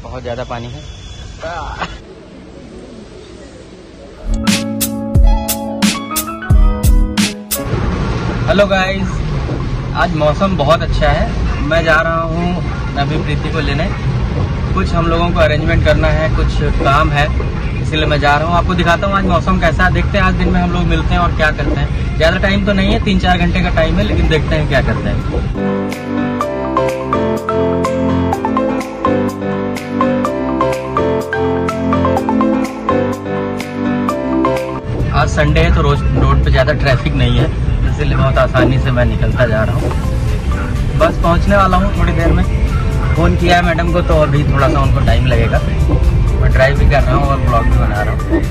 बहुत ज़्यादा पानी है। हेलो गाइस, आज मौसम बहुत अच्छा है। मैं जा रहा हूँ अभी प्रीति को लेने। कुछ हम लोगों को अरेंजमेंट करना है, कुछ काम है, इसलिए मैं जा रहा हूँ। आपको दिखाता हूँ आज मौसम कैसा है। देखते हैं आज दिन में हम लोग मिलते हैं और क्या करते हैं। ज़्यादा टाइम तो नहीं है, 3-4 घंटे का टाइम है, लेकिन देखते हैं क्या करते हैं। आज संडे है तो रोड पे ज़्यादा ट्रैफिक नहीं है, इसलिए बहुत आसानी से मैं निकलता जा रहा हूँ। बस पहुँचने वाला हूँ थोड़ी देर में। फ़ोन किया है मैडम को, तो अभी थोड़ा सा उनको टाइम लगेगा। मैं ड्राइव भी कर रहा हूँ और ब्लॉग भी बना रहा हूँ।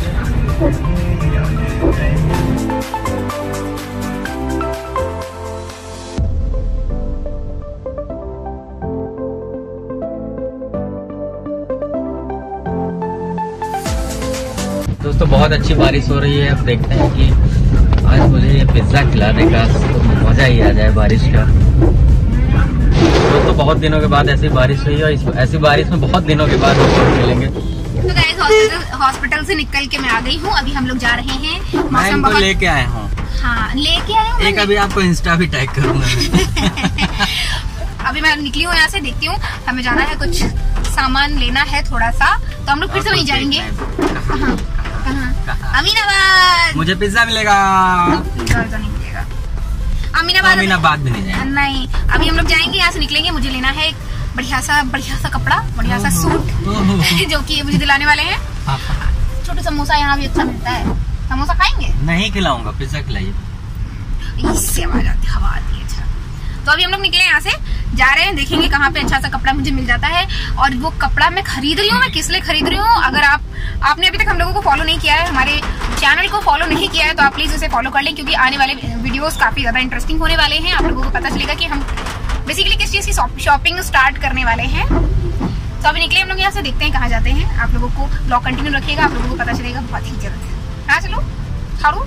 दोस्तों बहुत अच्छी बारिश हो रही है। अब देखते हैं कि आज मुझे ये पिज्ज़ा खिलाने का तो मज़ा ही आ जाए बारिश का। दोस्तों बहुत दिनों के बाद ऐसी बारिश हुई है, और ऐसी बारिश में बहुत दिनों के बाद हम मिलेंगे। तो गाइस हॉस्पिटल से निकल के मैं आ गई हूँ। अभी हम लोग जा रहे हैं। मौसम बहुत लेके आए हूँ। हाँ लेके आए हूँ। एक अभी आपको इंस्टा भी टैग करूँगा। अभी मैं निकली हूँ यहाँ से, देखती हूँ हमें जाना है, कुछ सामान लेना है थोड़ा सा, तो हम लोग फिर से वहीं जाएंगे। अमीनाबाद। मुझे पिज्जा मिलेगा। पिज्जा तो नहीं मिलेगा। अमीनाबाद भी नहीं जाएंगे। नहीं, अभी हम लोग जाएंगे, यहाँ से निकलेंगे। मुझे लेना है एक बढ़िया सा कपड़ा, बढ़िया सा सूट जो कि मुझे दिलाने वाले हैं। छोटे समोसा यहाँ भी अच्छा मिलता है। समोसा खाएंगे? नहीं खिलाऊंगा, पिज्जा खिलाइए। इससे आवाज आती, हवा आती है। अच्छा, तो अभी हम लोग निकले यहाँ से, जा रहे हैं, देखेंगे कहाँ पे अच्छा सा कपड़ा मुझे मिल जाता है। और वो कपड़ा मैं खरीद रही हूँ। मैं किस लिए खरीद रही हूँ? अगर आपने अभी तक हम लोगों को फॉलो नहीं किया है, हमारे चैनल को फॉलो नहीं किया है, तो आप प्लीज उसे फॉलो कर लें, क्योंकि आने वाले वीडियोस काफी ज्यादा इंटरेस्टिंग होने वाले हैं। आप लोगों को पता चलेगा कि हम बेसिकली किस चीज की शॉपिंग स्टार्ट करने वाले हैं। तो अभी निकले हम लोग यहाँ से, देखते हैं कहाँ जाते हैं। आप लोगों को ब्लॉग कंटिन्यू रखिएगा, आप लोगों को पता चलेगा बहुत ही जल्द। हाँ चलो खाड़ू।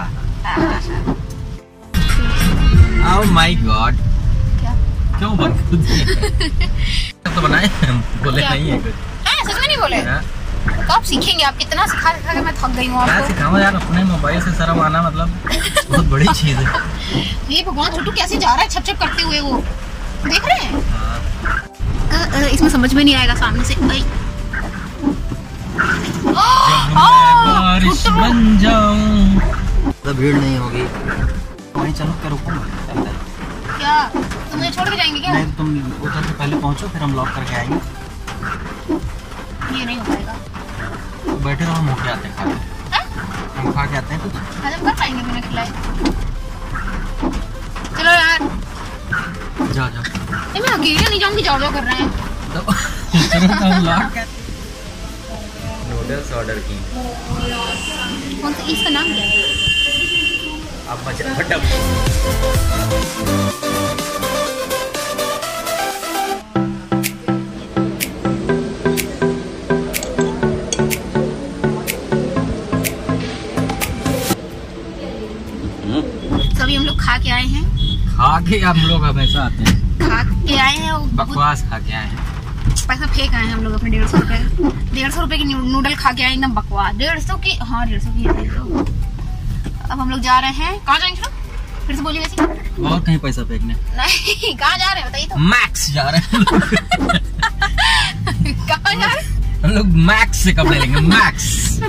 ओह माय गॉड, क्यों बंद कर दिया? तो बनाए बोले नहीं है कुछ। सच में नहीं बोले? तो आप सीखेंगे। आप कितना सिखा के मैं थक गई हूँ आपको। सिखाओ यार, अपने मोबाइल से शर्म आना मतलब बहुत बड़ी चीज है। ये भगवान, छोटू कैसे जा रहा है छप छप करते हुए, वो देख रहे हैं? इसमें समझ में नहीं आएगा सामने से। बारिश बन जाऊं तो भीड़ नहीं होगी। वहीं चलो क्या, रुको क्या तुम मुझे छोड़ के जाएंगे क्या? नहीं, तुम उधर से पहले पहुंचो, फिर हम लॉक करके आएंगे। ये नहीं हो पाएगा। तो बैठे रहो, हम होके आते हैं खा के। हम खा के आते हैं कुछ। हम कर पाएंगे बिना खिलाए? चलो यार जाओ। मैं अकेले नहीं जाऊंगी, जाओ कर रहे हैं। नूडल्स ऑर्डर की। कौन सा, इसका नाम क्या है? आप फटाफट सभी हम लोग खा के आए हैं। खा के हम लोग हमेशा आते हैं। खा के आए हैं, बकवास खा के आए हैं। पैसा फेंक आए हैं हम लोग अपने 150 रुपए की नूडल खा के आए, एकदम बकवास। 150 की, हाँ 150 की। अब हम लोग जा रहे हैं, कहाँ जाएंगे? फिर से बोलिए वैसे। और कहीं पैसा फेंकने नहीं, कहाँ जा रहे हैं बताइए तो। मैक्स जा रहे हैं। कहाँ जा रहे हैं? हम लोग मैक्स से कपड़े लेंगे, मैक्स।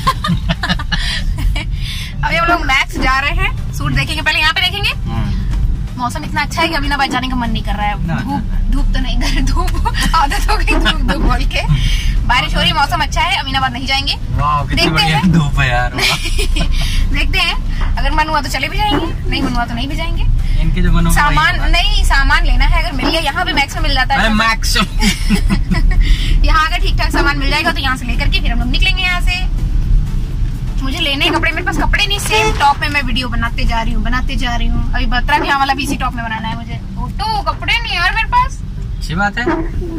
अभी हम लोग मैक्स जा रहे हैं, सूट देखेंगे पहले। यहाँ पे देखेंगे। मौसम इतना अच्छा है कि अमीनाबाद जाने का मन नहीं कर रहा है। धूप तो नहीं, घर धूप आदत हो गई धूप बोल के। बारिश हो रही, मौसम अच्छा है, अमीनाबाद नहीं जाएंगे। देखते हैं, धूप है यार। देखते हैं, अगर मन हुआ तो चले भी जाएंगे, नहीं मन हुआ तो नहीं भी जाएंगे। इनके जो मन सामान लेना है, अगर मिल गया। यहाँ पे मैक्स में मिल जाता है। मैक्स यहाँ अगर ठीक ठाक सामान मिल जाएगा तो यहाँ से लेकर के फिर हम लोग निकलेंगे यहाँ से। मुझे लेने कपड़े, मेरे पास कपड़े नहीं, सेम टॉप में मैं वीडियो बनाते जा रही हूँ। अभी बत्रा भी वाला भी इसी टॉप में बनाना है मुझे। तो कपड़े नहीं यार मेरे पास। अच्छी बात है।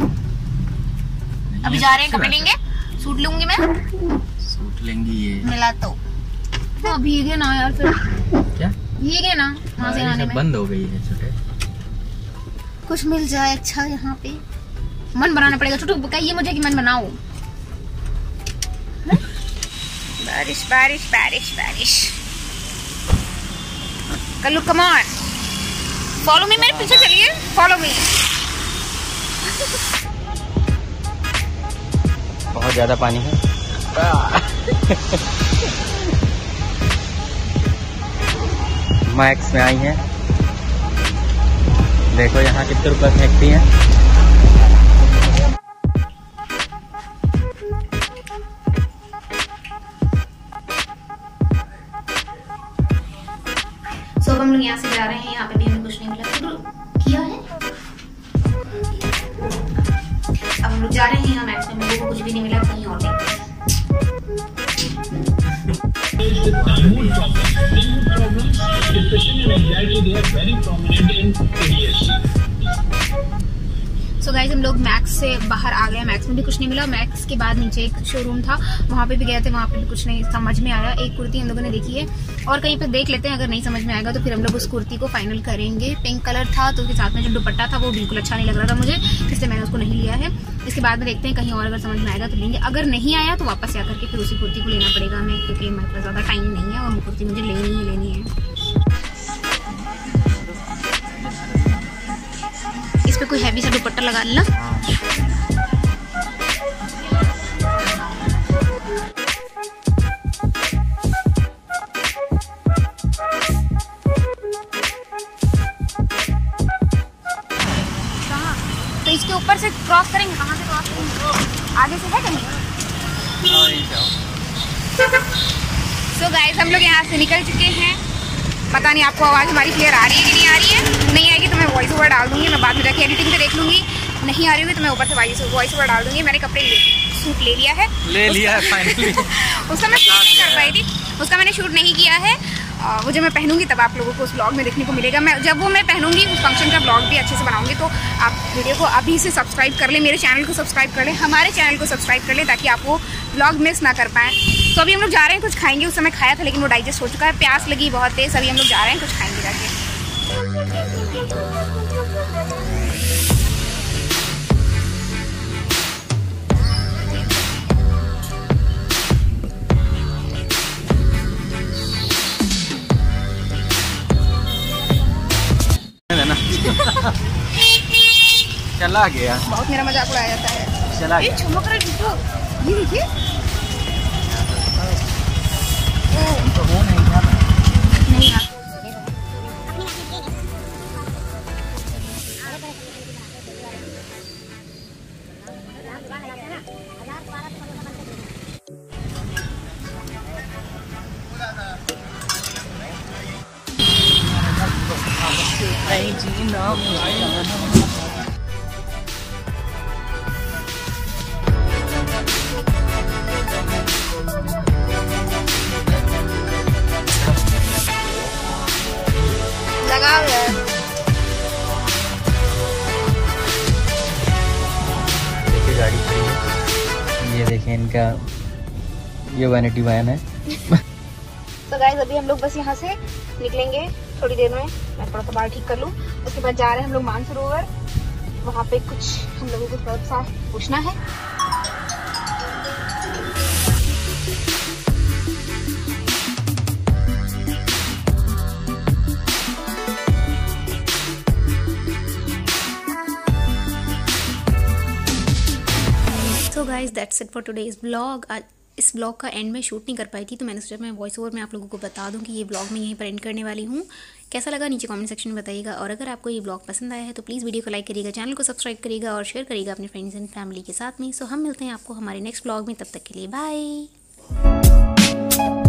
अभी जा रहे हैं, कपड़े लेंगे। सूट लूंगी मैं। सूट लेंगी ये मिला तो भीगे ना यार, फिर क्या भीगे ना वहाँ से आने में। बंद हो गई है छोटे। कुछ मिल जाए अच्छा यहाँ पे। मन बनाना पड़ेगा। छोटू बताइए मुझे कि मन बनाओ। बारिश बारिश बारिश बारिश। Kallu come on, follow me, मेरे पीछे चलिए, फॉलो मी। बहुत ज्यादा पानी है। मैक्स में आई हैं, देखो यहाँ कितने रुपए फेंकती हैं। सो हम लोग यहाँ से जा रहे हैं, यहाँ पे भी हमें कुछ नहीं मिला। किया है अब हम लोग जा रहे हैं, यहाँ मैक्स में मेरे को कुछ भी नहीं मिला, कहीं और देखते हैं। सो गाइस हम लोग मैक्स से बाहर आ गए, मैक्स में भी कुछ नहीं मिला। मैक्स के बाद नीचे एक शोरूम था, वहाँ पे भी गए थे, वहाँ पे भी कुछ नहीं समझ में आया। एक कुर्ती हम लोगों ने देखी है और कहीं पे देख लेते हैं, अगर नहीं समझ में आएगा तो फिर हम लोग उस कुर्ती को फाइनल करेंगे। पिंक कलर था तो उसके साथ में जो दुपट्टा था वो बिल्कुल अच्छा नहीं लग रहा था मुझे, इसलिए मैंने उसको नहीं लिया है। इसके बाद में देखते हैं, कहीं और अगर समझ में आएगा तो लेंगे, अगर नहीं आया तो वापस जा करके फिर उसी कुर्ती को लेना पड़ेगा हमें, क्योंकि मेरे पास ज़्यादा टाइम नहीं है और वो कुर्ती मुझे लेनी ही लेनी है। इस पे कोई हैवी सा दुपट्टा लगा लेना। तो इसके ऊपर से क्रॉस करेंगे, कहाँ से क्रॉस करेंगे? आगे से है कहीं? सो गाइस हम लोग यहाँ से निकल चुके हैं। पता नहीं आपको आवाज़ हमारी क्लियर आ रही है कि नहीं आ रही है। नहीं आएगी तो मैं वॉइस ओवर डाल दूंगी, मैं बाद में जाके एडिटिंग पे देख लूंगी। नहीं आ रही हुई तो मैं ऊपर से वॉइस ओवर डाल दूंगी। मैंने कपड़े सूट ले लिया है फाइनली। उसका मैं शूट नहीं कर पाई थी, उसका मैंने शूट नहीं किया है। वो जब मैं पहनूंगी तब आप लोगों को उस ब्लॉग में देखने को मिलेगा। मैं जब वो मैं पहनूंगी उस फंक्शन का ब्लॉग भी अच्छे से बनाऊंगी। तो आप वीडियो को अभी से सब्सक्राइब कर लें, मेरे चैनल को सब्सक्राइब कर लें, हमारे चैनल को सब्सक्राइब कर लें, ताकि आप वो ब्लॉग मिस ना कर पाएँ। तो अभी हम लोग जा रहे हैं, कुछ खाएंगे। उस समय खाया था लेकिन वो डाइजेस्ट हो चुका है, प्यास लगी बहुत तेज। अभी हम लोग जा रहे हैं, कुछ खाएंगे जाके। चला गया, बहुत मेरा मजाक उड़ाया जाता है। चला गया। चमक रहा है, ये देखिए। नहीं आ लगा हुआ है। देखिए गाड़ी खड़ी है, ये देखें इनका ये वैनिटी वैन है। तो गाइस अभी हम लोग बस यहाँ से निकलेंगे थोड़ी देर में। मैं थोड़ा सा बाल ठीक कर लूँ, उसके बाद जा रहे हैं हम लोग मानसरोवर। वहाँ पे कुछ हम लोगों को थोड़ा सा पूछना है। So guys that's it for today's blog. इस ब्लॉग का एंड में शूट नहीं कर पाई थी, तो मैंने सोचा मैं वॉइस ओवर में आप लोगों को बता दूं कि ये ब्लॉग मैं यहीं पर एंड करने वाली हूँ। कैसा लगा नीचे कमेंट सेक्शन में बताइएगा, और अगर आपको ये ब्लॉग पसंद आया है तो प्लीज़ वीडियो को लाइक करिएगा, चैनल को सब्सक्राइब करिएगा और शेयर करिएगा अपने फ्रेंड्स एंड फैमिली के साथ में। सो हम मिलते हैं आपको हमारे नेक्स्ट ब्लॉग में, तब तक के लिए बाय।